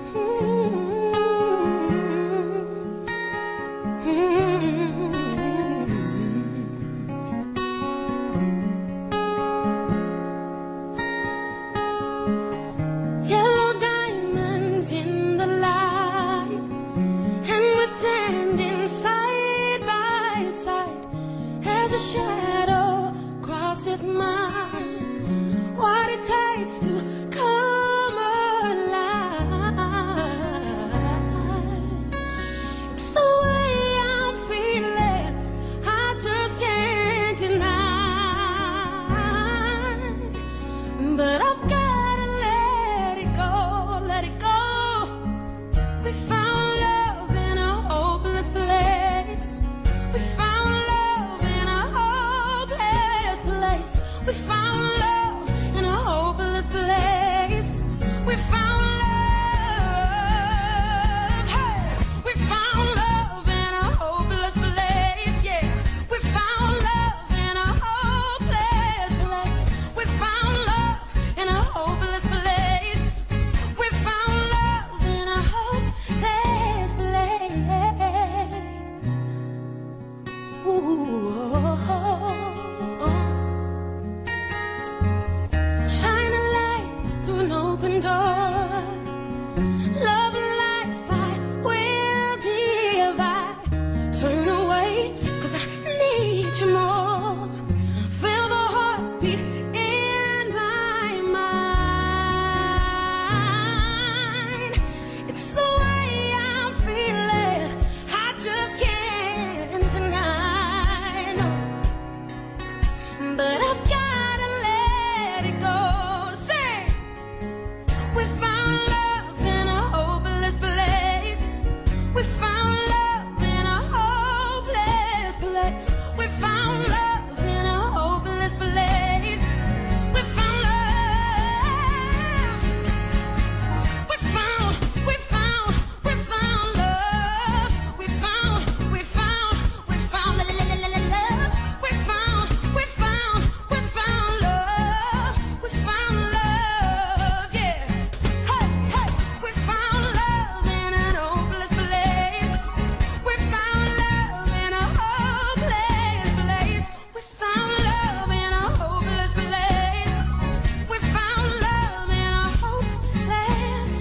Yellow diamonds in the light, and we're standing side by side as a shadow crosses mine. What it takes to come alive, it's the way I'm feeling, I just can't deny. But I've gotta let it go. We found love in a hopeless place. We found love in a hopeless place. We found love in a hopeless place. We found love. Hey, we found love in a hopeless place. Yeah, we found love in a hopeless place. We found love in a hopeless place. We found love in a hopeless place. Ooh. Shine a light through an open door. Love life I will divide. Turn away, 'cause I need you more. Feel the heartbeat in my mind. It's the way I'm feeling, I just can't deny. No. But I've gotta let it go. Say, we found love in a hopeless place. We found love in a hopeless place. We found love in a hopeless place. We found love. We found love. We found love. We found love. We found love. We found love. We found love, yeah. Hey, hey, we found love in an hopeless place. We found love in a hopeless place. We found love in a hopeless place. We found love in a hopeless.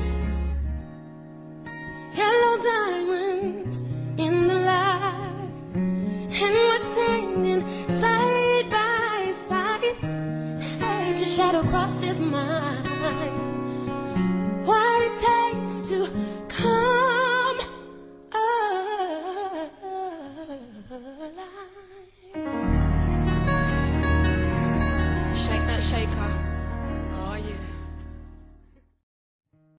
Yellow diamonds in the light, and we're standing side by side as your shadow crosses mine.